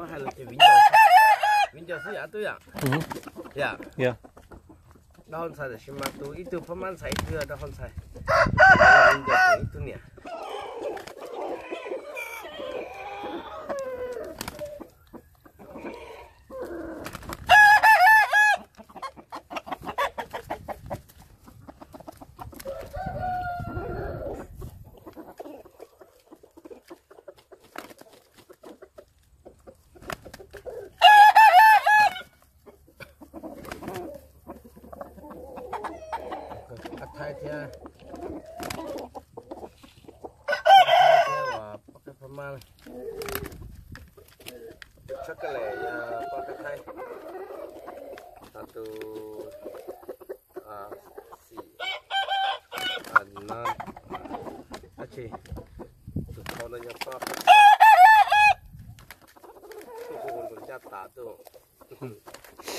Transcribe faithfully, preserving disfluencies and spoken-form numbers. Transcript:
mahal ke window. Window sih itu ya. Mhm. Ya. Ya. Daun saya cuma tu itu pemain saya itu daun saya. Window itu nih. Thay theo và pakai pemal coklat ya pakai thay satu ah si enam aci tu kalau nya pakai tu untuk jatah tu